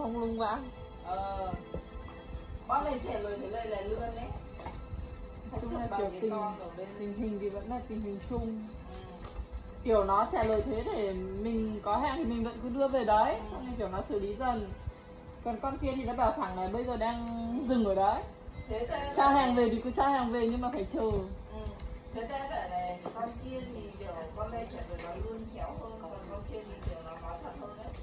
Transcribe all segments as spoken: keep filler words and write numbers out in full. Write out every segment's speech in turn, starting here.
không lung vào. Ờ. Bác này trẻ lời thế này là lươn đấy. Chung là kiểu tình, tình hình thì vẫn là tình hình chung. Ừ. Kiểu nó trả lời thế để mình có hàng thì mình vẫn cứ đưa về đấy. Ừ. Xong rồi kiểu nó xử lý dần. Còn con kia thì nó bảo thẳng là bây giờ đang dừng ở đấy. Thế cho hàng về thì cứ cho hàng về nhưng mà phải chờ. Ừ. Thế ra bảo này, con kia thì kiểu con đây trả lời nói luôn khéo hơn, còn con kia thì kiểu nó nói thật hơn đấy.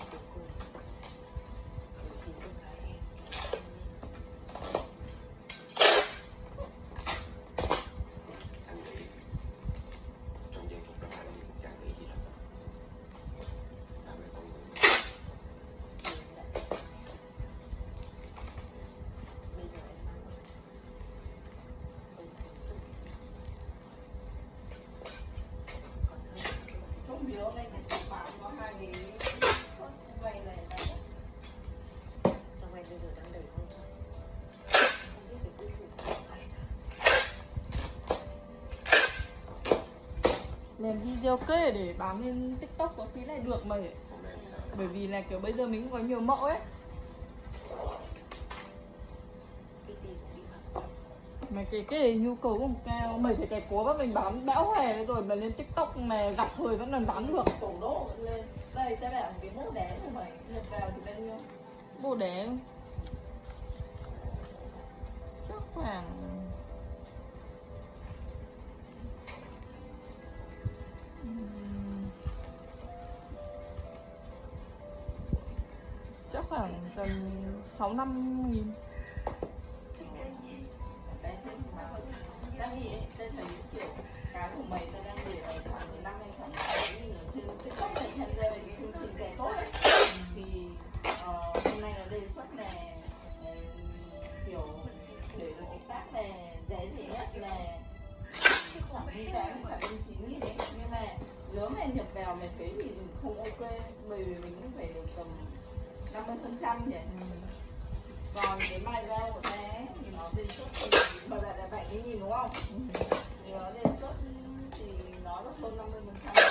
Không biết hôm nay cái bạn có hai cái vầy này này. Trong em bây giờ đang đầy mâu thuẫn. Không biết phải cư xử sao phải cả. Làm video kê để bán lên TikTok có khi lại được mày. Bởi vì là kiểu bây giờ mình cũng có nhiều mẫu ấy. Cái gì cũng đi bán xong. Mấy cái cái nhu cầu cũng cao. Mấy cái cái cố mà mình bán bão hòe rồi mà lên TikTok mà gặp thời vẫn còn bán được. Tổ đô vẫn lên. Đây ta bảo cái mũ đẻ của mày nhập vào thì bao nhiêu? Bộ đẻ chắc khoảng chắc khoảng tầm sáu năm nghìn. Ta nghĩ ấy, ta thấy kiểu cái của mày ta đang để ở khoảng mười lăm hay khoảng mười nghìn ở trên TikTok này tham gia về cái chương trình rẻ tốt ấy. Thì uh, hôm nay nó đề xuất là uh, kiểu để được cái tác này rẻ rẻ nhất là khoảng đi tám khoảng đi chín nghìn đấy, nhưng mà nếu mà nhập vào mày thấy thì không ok, bởi vì mình cũng phải được tầm năm mươi phần trăm nhỉ. Ừ. Còn cái mài dao của ta ấy, thì nó đề xuất thì bởi vậy là bảy mươi nghìn đúng không? Ừ. Thì nó đề xuất thì nó được hơn năm mươi phần trăm.